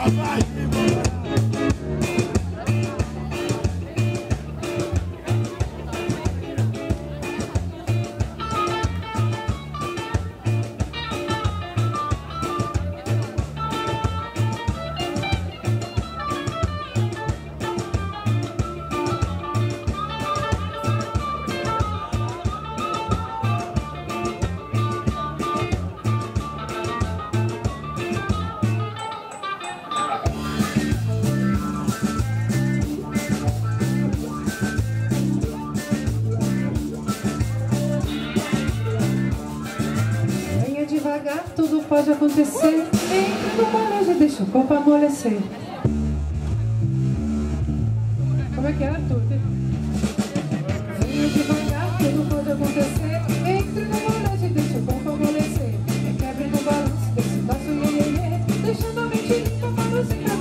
Devagar, tudo pode acontecer. Entra no molejo e deixa o corpo amolecer. Como é que é, Arthur? Venha devagar, tudo pode acontecer. Entre no molejo e deixa o corpo amolecer. Quebre no balanço, desse baixo, deixando a mente limpa para nos enganar.